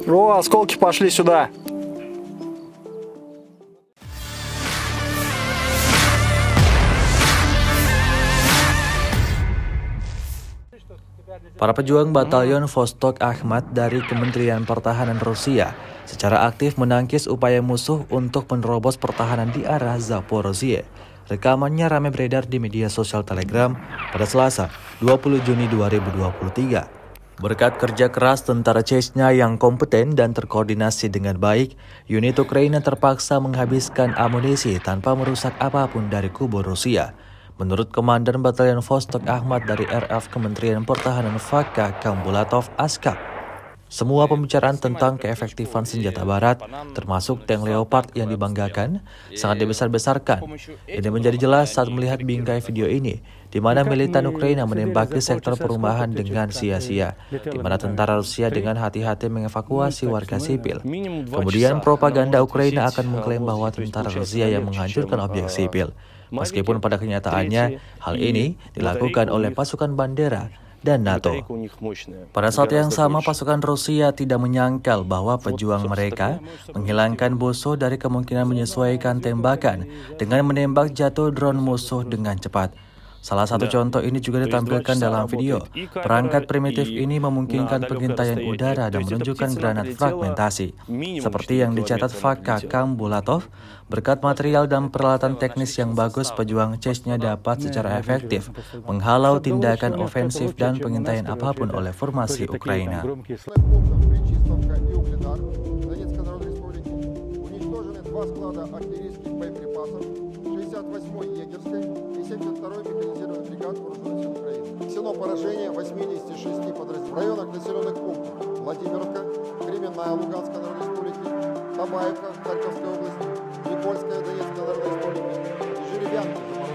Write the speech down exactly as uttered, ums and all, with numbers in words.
О, осколки пошли сюда. Para pejuang Batalion Vostok Akhmat dari Kementerian Pertahanan Rusia secara aktif menangkis upaya musuh untuk menerobos pertahanan di arah Zaporozhye. Rekamannya ramai beredar di media sosial Telegram pada Selasa, dua puluh Juni dua ribu dua puluh tiga. Berkat kerja keras tentara Chechnya yang kompeten dan terkoordinasi dengan baik, unit Ukraina terpaksa menghabiskan amunisi tanpa merusak apapun dari kubu Rusia. Menurut Komandan Batalion Vostok Akhmat dari R F Kementerian Pertahanan Vakka Kambulatov Askap, semua pembicaraan tentang keefektifan senjata barat, termasuk tank Leopard yang dibanggakan, sangat dibesar-besarkan. Ini menjadi jelas saat melihat bingkai video ini, di mana militan Ukraina menembaki sektor perumahan dengan sia-sia, di mana tentara Rusia dengan hati-hati mengevakuasi warga sipil. Kemudian propaganda Ukraina akan mengklaim bahwa tentara Rusia yang menghancurkan objek sipil. Meskipun pada kenyataannya, hal ini dilakukan oleh pasukan Bandera dan NATO. Pada saat yang sama, pasukan Rusia tidak menyangkal bahwa pejuang mereka menghilangkan musuh dari kemungkinan menyesuaikan tembakan dengan menembak jatuh drone musuh dengan cepat. Salah satu contoh ini juga ditampilkan dalam video. Perangkat primitif ini memungkinkan pengintaian udara dan menunjukkan granat fragmentasi. Seperti yang dicatat Vakka Kambulatov, berkat material dan peralatan teknis yang bagus, pejuang Chechnya dapat secara efektif menghalau tindakan ofensif dan pengintaian apapun oleh formasi Ukraina. Нанесено поражение восьмидесяти шести подразделений в районах населенных пунктов Владимировка, Кременная Луганской Народной Республики, Табаевка Харьковской области, Никольская Донецкой Народной Республики и Жеребянка